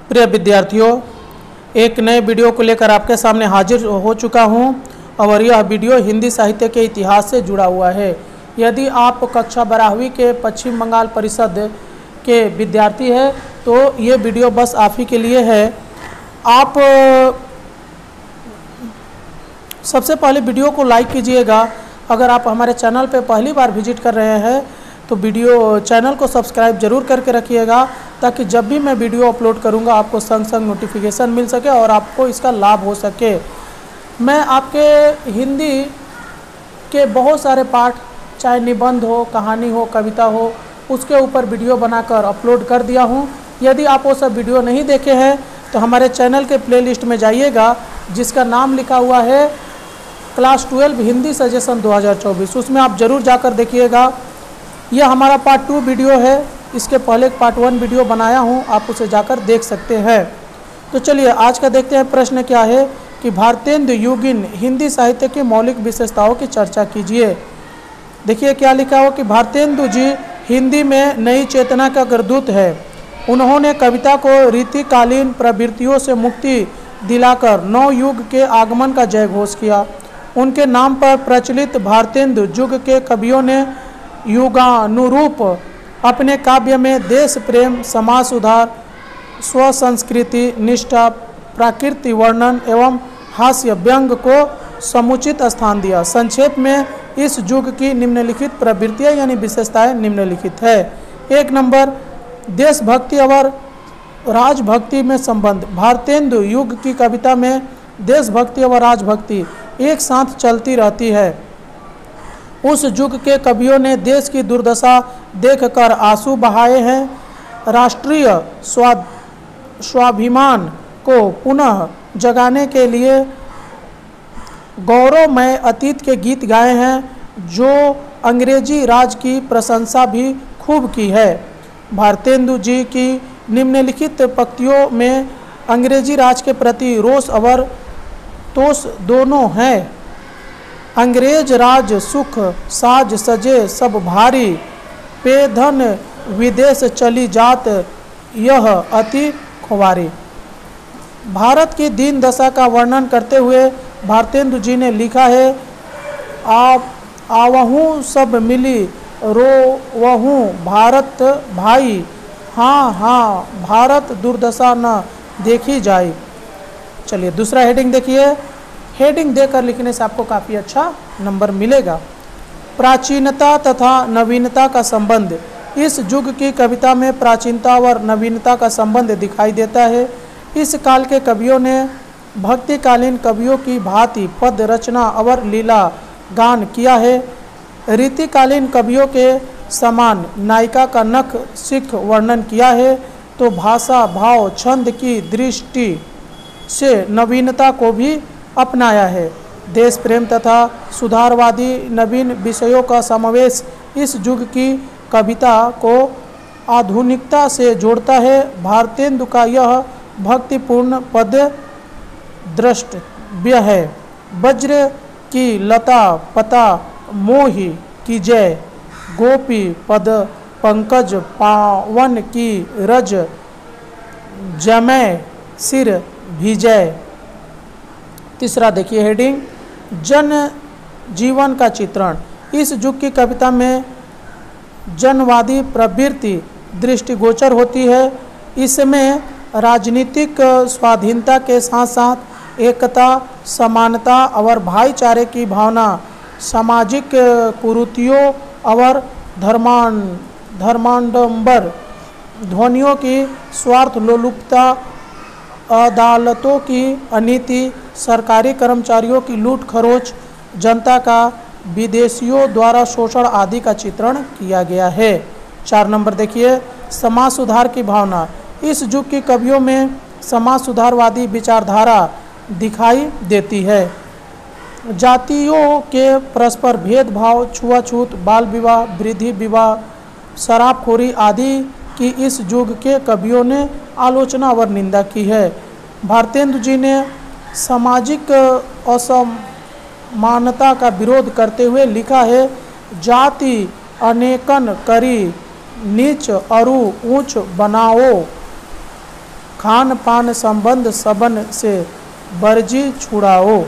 प्रिय विद्यार्थियों, एक नए वीडियो को लेकर आपके सामने हाजिर हो चुका हूं और यह वीडियो हिंदी साहित्य के इतिहास से जुड़ा हुआ है। यदि आप कक्षा 12वीं के पश्चिम बंगाल परिषद के विद्यार्थी हैं तो ये वीडियो बस आप ही के लिए है। आप सबसे पहले वीडियो को लाइक कीजिएगा। अगर आप हमारे चैनल पर पहली बार विजिट कर रहे हैं तो चैनल को सब्सक्राइब जरूर करके रखिएगा, ताकि जब भी मैं वीडियो अपलोड करूंगा आपको संग संग नोटिफिकेशन मिल सके और आपको इसका लाभ हो सके। मैं आपके हिंदी के बहुत सारे पाठ, चाहे निबंध हो, कहानी हो, कविता हो, उसके ऊपर वीडियो बनाकर अपलोड कर दिया हूं। यदि आप वो सब वीडियो नहीं देखे हैं तो हमारे चैनल के प्लेलिस्ट में जाइएगा, जिसका नाम लिखा हुआ है क्लास 12 हिंदी सजेशन 2024। उसमें आप ज़रूर जाकर देखिएगा। यह हमारा पार्ट 2 वीडियो है। इसके पहले एक पार्ट 1 वीडियो बनाया हूं, आप उसे जाकर देख सकते हैं। तो चलिए आज का देखते हैं। प्रश्न क्या है कि भारतेंदु युगीन हिंदी साहित्य की मौलिक विशेषताओं की चर्चा कीजिए। देखिए क्या लिखा हो कि भारतेंदु जी हिंदी में नई चेतना का अग्रदूत है। उन्होंने कविता को रीतिकालीन प्रवृत्तियों से मुक्ति दिलाकर नव युग के आगमन का जयघोष किया। उनके नाम पर प्रचलित भारतेंदु युग के कवियों ने युगानुरूप अपने काव्य में देश प्रेम, समाज सुधार, स्व संस्कृति निष्ठा, प्राकृतिक वर्णन एवं हास्य व्यंग को समुचित स्थान दिया। संक्षेप में इस युग की निम्नलिखित प्रवृत्तियां यानी विशेषताएं निम्नलिखित है। 1 नंबर, देशभक्ति और राजभक्ति में संबंध। भारतेंदु युग की कविता में देशभक्ति और राजभक्ति एक साथ चलती रहती है। उस युग के कवियों ने देश की दुर्दशा देखकर आंसू बहाए हैं। राष्ट्रीय स्वाभिमान को पुनः जगाने के लिए गौरवमय अतीत के गीत गाए हैं, जो अंग्रेजी राज की प्रशंसा भी खूब की है। भारतेंदु जी की निम्नलिखित पंक्तियों में अंग्रेजी राज के प्रति रोष और तोष दोनों हैं। अंग्रेज राज सुख साज सजे सब भारी, पे धन विदेश चली जात यह अति खुवारी। भारत की दीन दशा का वर्णन करते हुए भारतेंदु जी ने लिखा है, आप आवहूँ सब मिली रोवहूँ भारत भाई, हाँ हाँ भारत दुर्दशा न देखी जाए। चलिए दूसरा हेडिंग देखिए। हेडिंग देकर लिखने से आपको काफ़ी अच्छा नंबर मिलेगा। प्राचीनता तथा नवीनता का संबंध। इस युग की कविता में प्राचीनता और नवीनता का संबंध दिखाई देता है। इस काल के कवियों ने भक्तिकालीन कवियों की भांति पद रचना और लीला गान किया है। रीतिकालीन कवियों के समान नायिका का नख सिख वर्णन किया है, तो भाषा भाव छंद की दृष्टि से नवीनता को भी अपनाया है। देश प्रेम तथा सुधारवादी नवीन विषयों का समावेश इस युग की कविता को आधुनिकता से जोड़ता है। भारतेंदु का यह भक्तिपूर्ण पद्य द्रष्टव्य है। वज्र की लता पता मोहि की जय, गोपी पद पंकज पावन की रज, जमै सिर विजय। तीसरा देखिए हेडिंग, जन जीवन का चित्रण। इस युग की कविता में जनवादी प्रवृत्ति दृष्टिगोचर होती है। इसमें राजनीतिक स्वाधीनता के साथ साथ एकता, समानता और भाईचारे की भावना, सामाजिक कुरीतियों और धर्माडंबर ध्वनियों की स्वार्थ लोलुपता, अदालतों की अनीति, सरकारी कर्मचारियों की लूट खरोच, जनता का विदेशियों द्वारा शोषण आदि का चित्रण किया गया है। 4 नंबर देखिए, समाज सुधार की भावना। इस युग की कवियों में समाज सुधारवादी विचारधारा दिखाई देती है। जातियों के परस्पर भेदभाव, छुआछूत, बाल विवाह, वृद्धि विवाह, शराबखोरी आदि की इस युग के कवियों ने आलोचना और निंदा की है। भारतेंदु जी ने सामाजिक असमानता का विरोध करते हुए लिखा है, जाति अनेकन करी नीच अरु ऊंच बनाओ, खान पान संबंध सबन से वर्जी छुड़ाओ।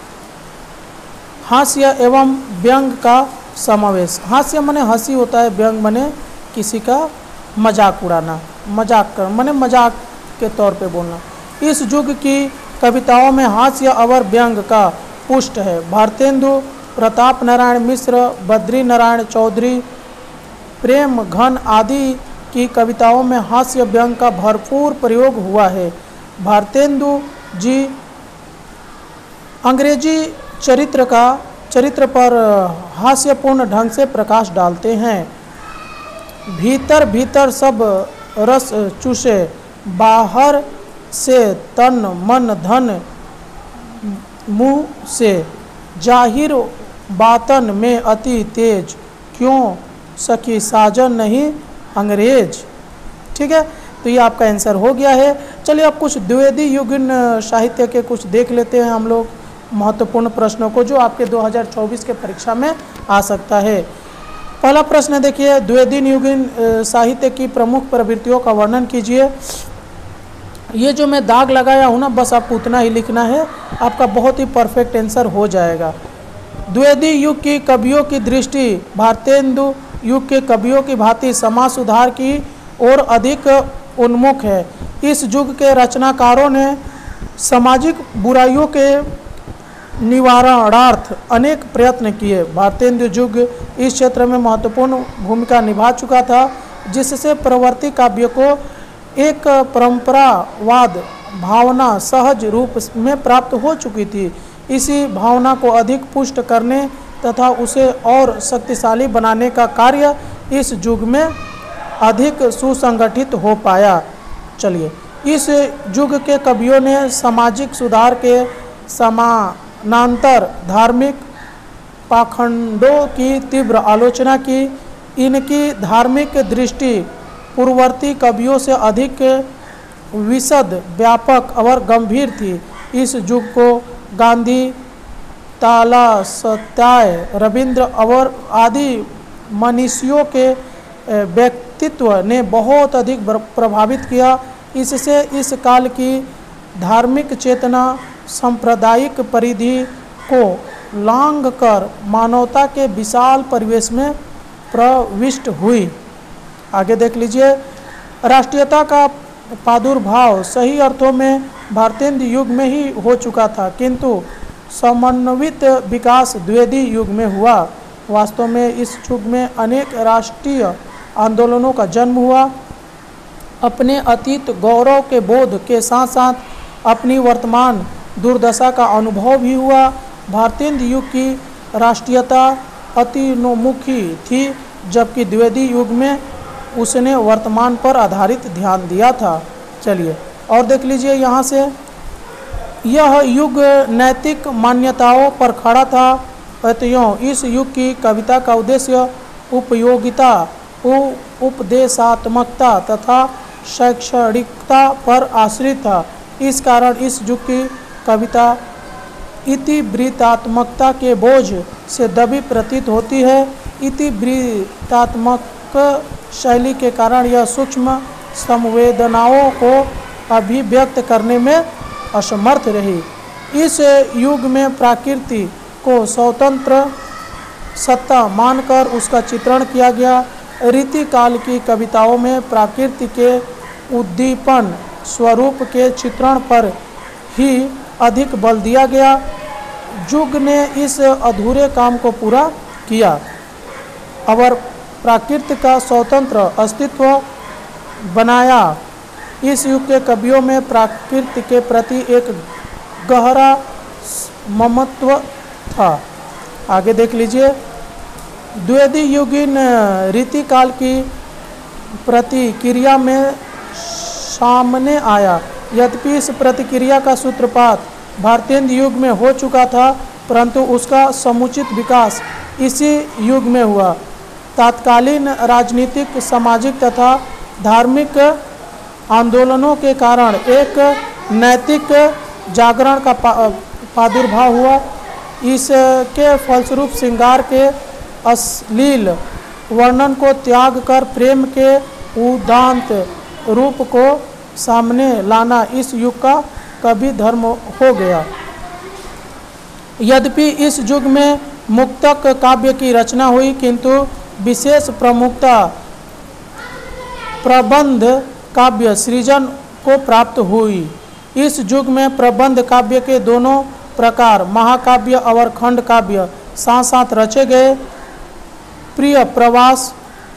हास्य एवं व्यंग का समावेश। हास्य माने हंसी होता है, व्यंग माने किसी का मजाक उड़ाना, मजाक कर माने मजाक के तौर पे बोलना। इस युग की कविताओं में हास्य और व्यंग का पुष्ट है। भारतेंदु प्रताप नारायण मिश्र, बद्री नारायण चौधरी, प्रेम घन आदि की कविताओं में हास्य व्यंग का भरपूर प्रयोग हुआ है। भारतेंदु जी अंग्रेजी चरित्र पर हास्यपूर्ण ढंग से प्रकाश डालते हैं। भीतर भीतर सब रस चूसे, बाहर से तन मन धन मुँह से, जाहिर बातन में अति तेज, क्यों सखी साजन नहीं अंग्रेज। ठीक है, तो ये आपका आंसर हो गया है। चलिए अब कुछ द्विवेदी युगीन साहित्य के कुछ देख लेते हैं हम लोग महत्वपूर्ण प्रश्नों को, जो आपके 2024 के परीक्षा में आ सकता है। पहला प्रश्न देखिए, द्विवेदी युगीन साहित्य की प्रमुख प्रवृत्तियों का वर्णन कीजिए। ये जो मैं दाग लगाया हूँ ना, बस आपको उतना ही लिखना है, आपका बहुत ही परफेक्ट आंसर हो जाएगा। द्विवेदी युग की कवियों की दृष्टि भारतेंदु युग के कवियों की भांति समाज सुधार की ओर अधिक उन्मुख है। इस युग के रचनाकारों ने सामाजिक बुराइयों के निवारणार्थ अनेक प्रयत्न किए। भारतेंदु युग इस क्षेत्र में महत्वपूर्ण भूमिका निभा चुका था, जिससे प्रवृत्ति काव्य को एक परंपरावाद भावना सहज रूप में प्राप्त हो चुकी थी। इसी भावना को अधिक पुष्ट करने तथा उसे और शक्तिशाली बनाने का कार्य इस युग में अधिक सुसंगठित हो पाया। चलिए, इस युग के कवियों ने सामाजिक सुधार के समानांतर धार्मिक पाखंडों की तीव्र आलोचना की। इनकी धार्मिक दृष्टि पूर्ववर्ती कवियों से अधिक विशद, व्यापक और गंभीर थी। इस युग को गांधी, तालासत्याय, रविंद्र और आदि मनीषियों के व्यक्तित्व ने बहुत अधिक प्रभावित किया। इससे इस काल की धार्मिक चेतना सांप्रदायिक परिधि को लांघ कर मानवता के विशाल परिवेश में प्रविष्ट हुई। आगे देख लीजिए, राष्ट्रीयता का प्रादुर्भाव सही अर्थों में भारतेंदु युग में ही हो चुका था, किंतु समन्वित विकास द्विवेदी युग में हुआ। वास्तव में इस युग में अनेक राष्ट्रीय आंदोलनों का जन्म हुआ। अपने अतीत गौरव के बोध के साथ साथ अपनी वर्तमान दुर्दशा का अनुभव भी हुआ। भारतेंदु युग की राष्ट्रीयता अतिनोमुखी थी, जबकि द्विवेदी युग में उसने वर्तमान पर आधारित ध्यान दिया था। चलिए और देख लीजिए यहाँ से, यह युग नैतिक मान्यताओं पर खड़ा था। अतएव इस युग की कविता का उद्देश्य उपयोगिता, उपदेशात्मकता तथा शैक्षणिकता पर आश्रित था। इस कारण इस युग की कविता इतिवृत्तात्मकता के बोझ से दबी प्रतीत होती है। इतिवृत्तात्मक शैली के कारण यह सूक्ष्म संवेदनाओं को अभिव्यक्त करने में असमर्थ रही। इस युग में प्रकृति को स्वतंत्र सत्ता मानकर उसका चित्रण किया गया। रीतिकाल की कविताओं में प्रकृति के उद्दीपन स्वरूप के चित्रण पर ही अधिक बल दिया गया। युग ने इस अधूरे काम को पूरा किया और प्रकृति का स्वतंत्र अस्तित्व बनाया। इस युग के कवियों में प्रकृति के प्रति एक गहरा ममत्व था। आगे देख लीजिए, द्विवेदी युगीन रीतिकाल की प्रतिक्रिया में सामने आया। यद्यपि इस प्रतिक्रिया का सूत्रपात भारतेंदु युग में हो चुका था, परंतु उसका समुचित विकास इसी युग में हुआ। तत्कालीन राजनीतिक, सामाजिक तथा धार्मिक आंदोलनों के कारण एक नैतिक जागरण का प्रादुर्भाव हुआ। इसके फलस्वरूप श्रृंगार के अश्लील वर्णन को त्याग कर प्रेम के उदात्त रूप को सामने लाना इस युग का कवि धर्म हो गया। यद्यपि इस युग में मुक्तक काव्य की रचना हुई, किंतु विशेष प्रमुखता प्रबंध काव्य सृजन को प्राप्त हुई। इस युग में प्रबंध काव्य के दोनों प्रकार महाकाव्य और खंड काव्य साथ साथ रचे गए। प्रिय प्रवास,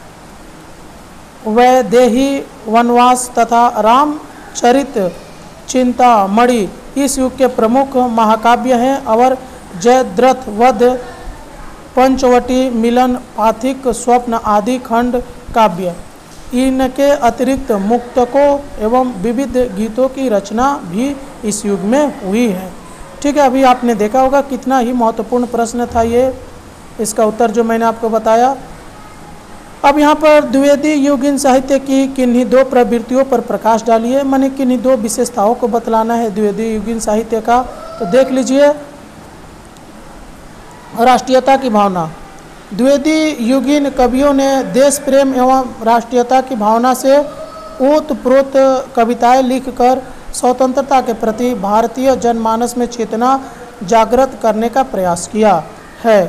वैदेही वनवास तथा रामचरित चिंतामणि इस युग के प्रमुख महाकाव्य हैं और जयद्रथ वध, पंचवटी, मिलन, पाथिक, स्वप्न आदि खंड काव्य। इनके अतिरिक्त मुक्तकों एवं विविध गीतों की रचना भी इस युग में हुई है। ठीक है, अभी आपने देखा होगा कितना ही महत्वपूर्ण प्रश्न था ये, इसका उत्तर जो मैंने आपको बताया। अब यहाँ पर द्विवेदी युगीन साहित्य की किन्हीं दो प्रवृत्तियों पर प्रकाश डालिए, माने किन्हीं दो विशेषताओं को बतलाना है द्विवेदी युगीन साहित्य का। तो देख लीजिए, राष्ट्रीयता की भावना। द्विवेदी युगीन कवियों ने देश प्रेम एवं राष्ट्रीयता की भावना से ओतप्रोत कविताएं लिखकर स्वतंत्रता के प्रति भारतीय जनमानस में चेतना जागृत करने का प्रयास किया है।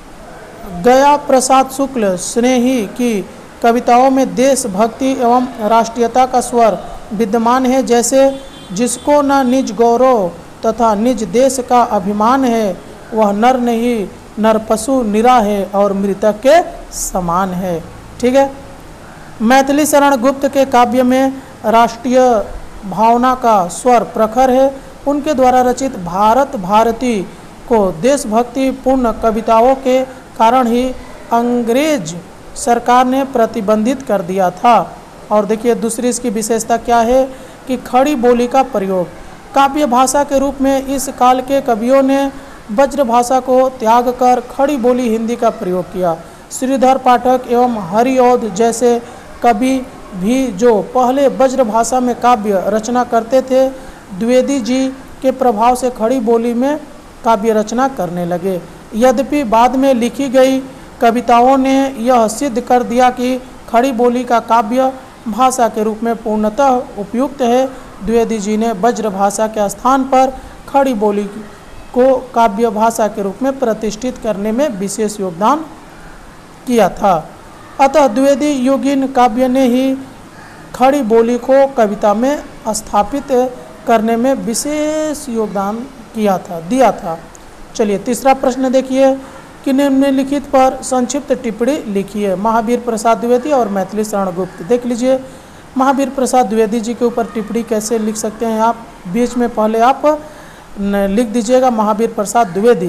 गया प्रसाद शुक्ल स्नेही की कविताओं में देशभक्ति एवं राष्ट्रीयता का स्वर विद्यमान है, जैसे जिसको न निज गौरव तथा निज देश का अभिमान है, वह नर नहीं नर पशु निरा है और मृतक के समान है। ठीक है, मैथिली शरण गुप्त के काव्य में राष्ट्रीय भावना का स्वर प्रखर है। उनके द्वारा रचित भारत भारती को देशभक्ति पूर्ण कविताओं के कारण ही अंग्रेज सरकार ने प्रतिबंधित कर दिया था। और देखिए दूसरी इसकी विशेषता क्या है कि खड़ी बोली का प्रयोग। काव्य भाषा के रूप में इस काल के कवियों ने वज्र भाषा को त्याग कर खड़ी बोली हिंदी का प्रयोग किया। श्रीधर पाठक एवं हरिऔध जैसे कवि भी जो पहले वज्र भाषा में काव्य रचना करते थे, द्विवेदी जी के प्रभाव से खड़ी बोली में काव्य रचना करने लगे। यद्यपि बाद में लिखी गई कविताओं ने यह सिद्ध कर दिया कि खड़ी बोली का काव्य भाषा के रूप में पूर्णतः उपयुक्त है। द्विवेदी जी ने वज्र भाषा के स्थान पर खड़ी बोली को काव्य भाषा के रूप में प्रतिष्ठित करने में विशेष योगदान किया था। अतः द्विवेदी युगीन काव्य ने ही खड़ी बोली को कविता में स्थापित करने में विशेष योगदान दिया था। चलिए तीसरा प्रश्न देखिए कि निम्नलिखित पर संक्षिप्त टिप्पणी लिखिए। महावीर प्रसाद द्विवेदी और मैथिली शरण गुप्त। देख लीजिए महावीर प्रसाद द्विवेदी जी के ऊपर टिप्पणी कैसे लिख सकते हैं आप। बीच में पहले आप लिख दीजिएगा महावीर प्रसाद द्विवेदी,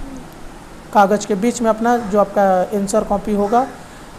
कागज के बीच में अपना जो आपका आंसर कॉपी होगा।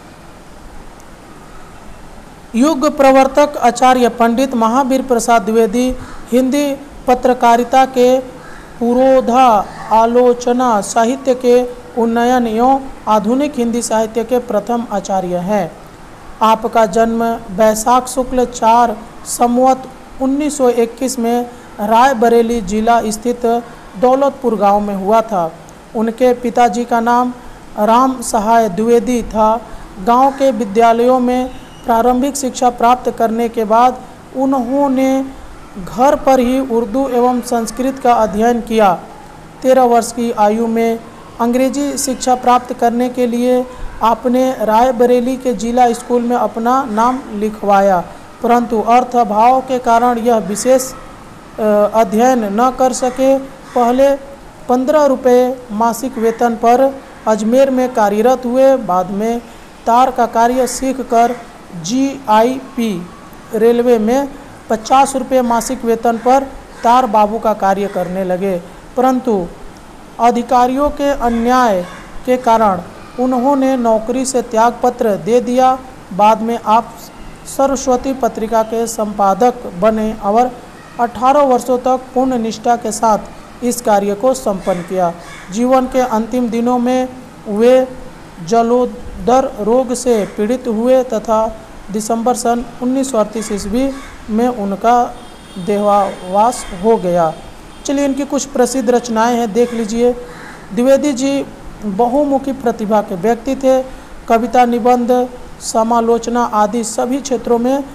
युग प्रवर्तक आचार्य पंडित महावीर प्रसाद द्विवेदी हिंदी पत्रकारिता के पुरोधा, आलोचना साहित्य के उन्नयन एवं आधुनिक हिंदी साहित्य के प्रथम आचार्य हैं। आपका जन्म वैशाख शुक्ल 4 संवत 1921 में रायबरेली जिला स्थित दौलतपुर गांव में हुआ था। उनके पिताजी का नाम राम सहाय द्विवेदी था। गांव के विद्यालयों में प्रारंभिक शिक्षा प्राप्त करने के बाद उन्होंने घर पर ही उर्दू एवं संस्कृत का अध्ययन किया। 13 वर्ष की आयु में अंग्रेजी शिक्षा प्राप्त करने के लिए आपने रायबरेली के जिला स्कूल में अपना नाम लिखवाया, परंतु अर्थ अभाव के कारण यह विशेष अध्ययन न कर सके। पहले 15 रुपये मासिक वेतन पर अजमेर में कार्यरत हुए। बाद में तार का कार्य सीखकर GIP रेलवे में 50 रुपये मासिक वेतन पर तार बाबू का कार्य करने लगे, परंतु अधिकारियों के अन्याय के कारण उन्होंने नौकरी से त्यागपत्र दे दिया। बाद में आप सरस्वती पत्रिका के संपादक बने और 18 वर्षों तक पूर्ण निष्ठा के साथ इस कार्य को संपन्न किया। जीवन के अंतिम दिनों में वे जलोदर रोग से पीड़ित हुए तथा दिसंबर सन 1938 ईस्वी में उनका देहावसान हो गया। चलिए इनकी कुछ प्रसिद्ध रचनाएं हैं, देख लीजिए। द्विवेदी जी बहुमुखी प्रतिभा के व्यक्ति थे। कविता, निबंध, समालोचना आदि सभी क्षेत्रों में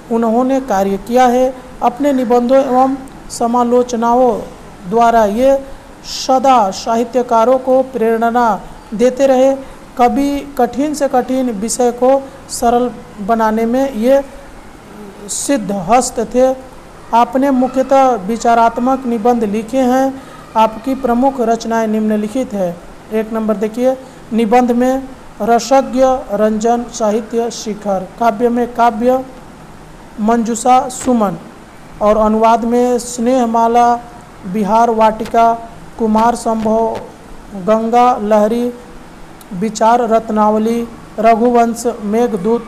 उन्होंने कार्य किया है। अपने निबंधों एवं समालोचनाओं द्वारा ये सदा साहित्यकारों को प्रेरणा देते रहे। कभी कठिन से कठिन विषय को सरल बनाने में ये सिद्धहस्त थे। आपने मुख्यतः विचारात्मक निबंध लिखे हैं। आपकी प्रमुख रचनाएं निम्नलिखित है। 1 नंबर देखिए, निबंध में रसज्ञ रंजन साहित्य शिखर, काव्य में काव्य मंजूषा सुमन, और अनुवाद में स्नेहमाला बिहार वाटिका कुमार संभव गंगा लहरी विचार रत्नावली रघुवंश मेघदूत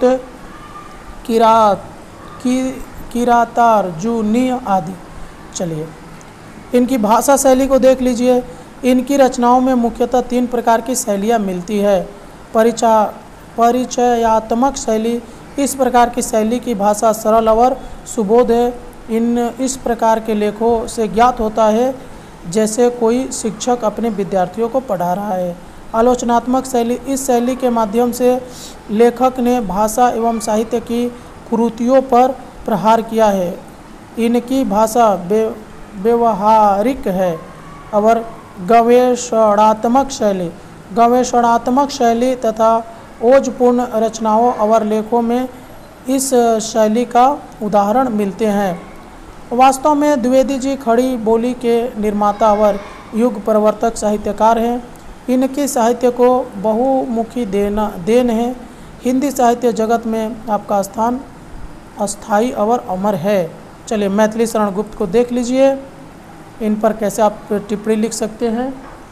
किरातार्जुनी आदि। चलिए इनकी भाषा शैली को देख लीजिए। इनकी रचनाओं में मुख्यतः 3 प्रकार की शैलियाँ मिलती है। परिचयात्मक शैली, इस प्रकार की शैली की भाषा सरल और सुबोध है। इस प्रकार के लेखों से ज्ञात होता है जैसे कोई शिक्षक अपने विद्यार्थियों को पढ़ा रहा है। आलोचनात्मक शैली, इस शैली के माध्यम से लेखक ने भाषा एवं साहित्य की कुरीतियों पर प्रहार किया है। इनकी भाषा व्यवहारिक है। और गवेषणात्मक शैली, गवेषणात्मक शैली तथा ओजपूर्ण रचनाओं और लेखों में इस शैली का उदाहरण मिलते हैं। वास्तव में द्विवेदी जी खड़ी बोली के निर्माता और युग प्रवर्तक साहित्यकार हैं। इनके साहित्य को बहुमुखी देन है। हिंदी साहित्य जगत में आपका स्थान अस्थाई और अमर है। चलिए मैथिली शरण गुप्त को देख लीजिए, इन पर कैसे आप टिप्पणी लिख सकते हैं।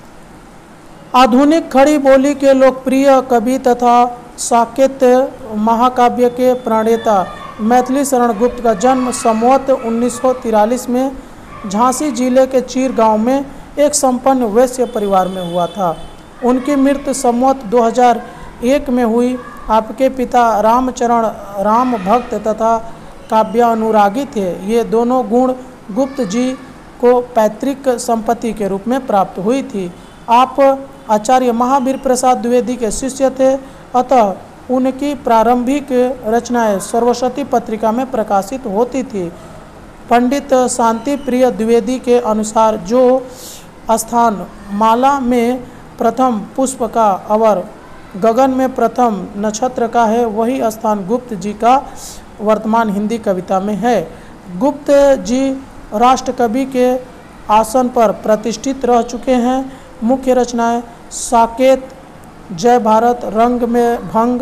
आधुनिक खड़ी बोली के लोकप्रिय कवि तथा साकेत महाकाव्य के प्रणेता मैथिली शरण गुप्त का जन्म संवत 1943 में झांसी जिले के चीर गांव में एक संपन्न वैश्य परिवार में हुआ था। उनकी मृत्यु संवत 2001 में हुई। आपके पिता रामचरण राम भक्त तथा काव्यानुरागी थे। ये दोनों गुण गुप्त जी को पैतृक संपत्ति के रूप में प्राप्त हुई थी। आप आचार्य महावीर प्रसाद द्विवेदी के शिष्य थे, अतः उनकी प्रारंभिक रचनाएं सरस्वती पत्रिका में प्रकाशित होती थी। पंडित शांति प्रिय द्विवेदी के अनुसार जो स्थान माला में प्रथम पुष्प का और गगन में प्रथम नक्षत्र का है, वही स्थान गुप्त जी का वर्तमान हिंदी कविता में है। गुप्त जी राष्ट्रकवि के आसन पर प्रतिष्ठित रह चुके हैं। मुख्य रचनाएं साकेत, जय भारत, रंग में भंग,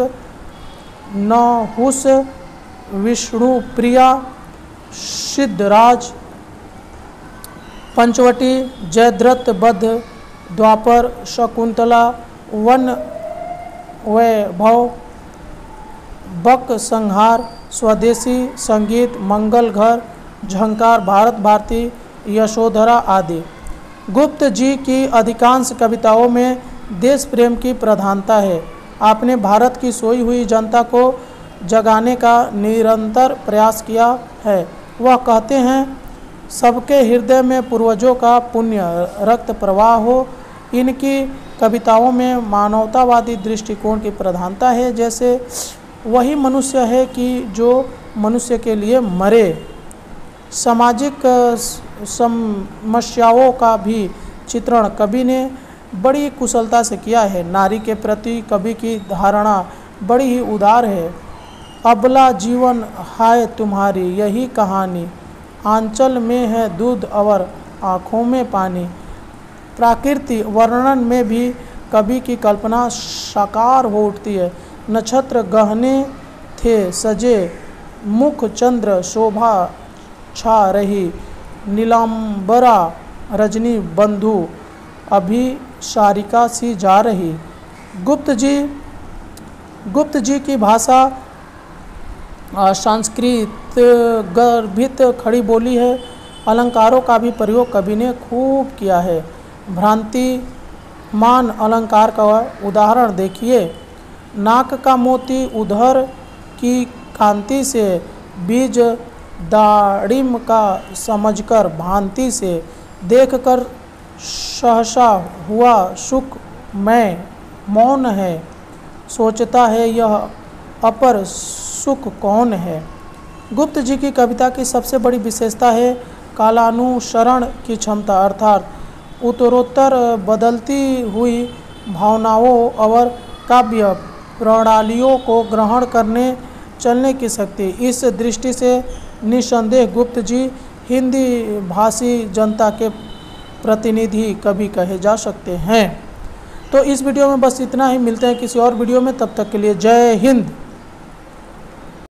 नहुस, विष्णु प्रिया, सिद्धराज, पंचवटी, जयद्रथ बद्ध, द्वापर, शकुंतला, वन वैभव, बक संहार, स्वदेशी संगीत, मंगल घर, झंकार, भारत भारती, यशोधरा आदि। गुप्त जी की अधिकांश कविताओं में देश प्रेम की प्रधानता है। आपने भारत की सोई हुई जनता को जगाने का निरंतर प्रयास किया है। वह कहते हैं सबके हृदय में पूर्वजों का पुण्य रक्त प्रवाह हो। इनकी कविताओं में मानवतावादी दृष्टिकोण की प्रधानता है। जैसे वही मनुष्य है कि जो मनुष्य के लिए मरे। सामाजिक समस्याओं का भी चित्रण कवि ने बड़ी कुशलता से किया है। नारी के प्रति कवि की धारणा बड़ी ही उदार है। अबला जीवन हाय तुम्हारी यही कहानी, आंचल में है दूध और आँखों में पानी। प्रकृति वर्णन में भी कवि की कल्पना साकार हो उठती है। नक्षत्र गहने थे सजे, मुख चंद्र शोभा छा रही, नीलांबरा रजनी बंधु अभी सारिका सी जा रही। गुप्त जी की भाषा संस्कृत गर्भित खड़ी बोली है। अलंकारों का भी प्रयोग कवि ने खूब किया है। भ्रांतिमान अलंकार का उदाहरण देखिए। नाक का मोती उधर की कांति से, बीज दाड़िम का समझकर भांति से, देखकर सहसा हुआ सुख में मौन है, सोचता है यह अपर सुख कौन है। गुप्त जी की कविता की सबसे बड़ी विशेषता है कालानुसरण की क्षमता, अर्थात उत्तरोत्तर बदलती हुई भावनाओं और काव्य प्रणालियों को ग्रहण करने चलने की शक्ति। इस दृष्टि से निस्संदेह गुप्त जी हिंदी भाषी जनता के प्रतिनिधि कवि कहे जा सकते हैं। तो इस वीडियो में बस इतना ही, मिलते हैं किसी और वीडियो में, तब तक के लिए जय हिंद।